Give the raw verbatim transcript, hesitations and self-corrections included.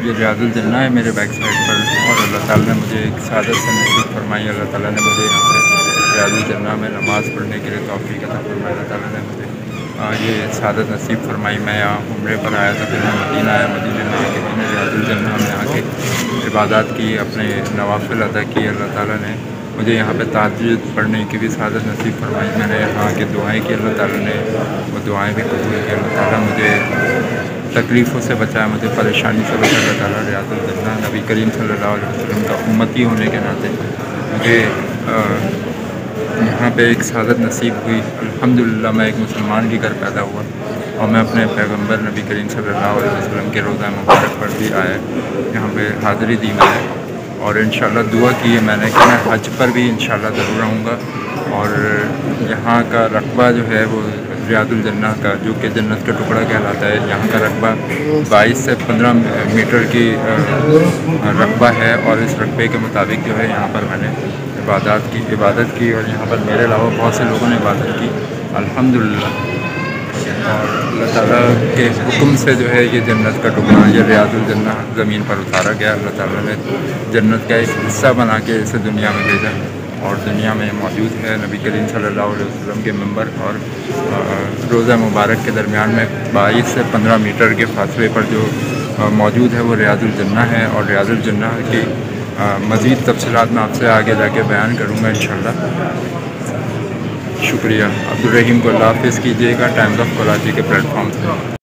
یہ ریاض الجنہ ہے میرے بیک سائڈ پر، اور اللہ تعالیٰ نے مجھے ایک سعادت سے نصیب فرمائی. اللہ تعالیٰ نے مجھے یہاں پہ ریاض الجنہ میں نماز پڑھنے کے لیے توفیق عطا فرمائی. اللہ تعالیٰ نے مجھے یہ سعادت نصیب فرمائی. میں یہاں عمرے پر آیا تھا، پھر میں مدینہ آیا، مدینہ میں آ کے میں نے ریاض الجنہ میں آ کے عبادات کی، اپنے نوافل ادا کی. اللہ تعالیٰ نے مجھے یہاں پہ تہجد پڑھنے کی بھی سعادت نصیب فرمائی. میں نے یہاں کے دعائیں کی، اللہ تعالیٰ نے وہ دعائیں بھی قبول کی. اللہ تعالیٰ مجھے تکلیفوں سے بچایا، مجھے پریشانی سے بچایا. اللہ تعالیٰ ریاض الجنہ نبی کریم صلی اللہ علیہ وسلم کا امتی ہونے کے ناطے مجھے یہاں پہ ایک سعادت نصیب ہوئی. الحمدللہ میں ایک مسلمان کے گھر پیدا ہوا، اور میں اپنے پیغمبر نبی کریم صلی اللہ علیہ وسلم کے روزہ مبارک پر بھی آیا، یہاں پہ حاضری دی میں نے، اور انشاءاللہ دعا کی ہے میں نے کہ میں حج پر بھی انشاءاللہ ضرور رہوں گا. اور یہاں کا رقبہ جو ہے وہ ریاض الجنہ کا، جو کہ جنت کا ٹکڑا کہلاتا ہے، یہاں کا رقبہ بائیس سے پندرہ میٹر کی رقبہ ہے، اور اس رقبے کے مطابق جو ہے یہاں پر میں نے عبادات کی عبادت کی اور یہاں پر میرے علاوہ بہت سے لوگوں نے عبادت کی الحمدللہ. اور اللہ تعالیٰ کے حکم سے جو ہے یہ جنت کا ٹکڑا، یہ ریاض الجنہ زمین پر اتارا گیا. اللہ تعالیٰ نے جنت کا ایک حصہ بنا کے اسے دنیا میں بھیجا، اور دنیا میں موجود ہے. نبی کریم صلی اللہ علیہ وسلم کے منبر اور روزہ مبارک کے درمیان میں بائیس سے پندرہ میٹر کے فاصلے پر جو موجود ہے وہ ریاض الجنہ ہے. اور ریاض الجنہ کی مزید تفصیلات میں آپ سے آگے جا کے بیان کروں گا انشاءاللہ. شکریہ. عبدالرحیم کو اللہ حافظ کیجیے گا ٹائمز آف کراچی کے پلیٹ فارم سے.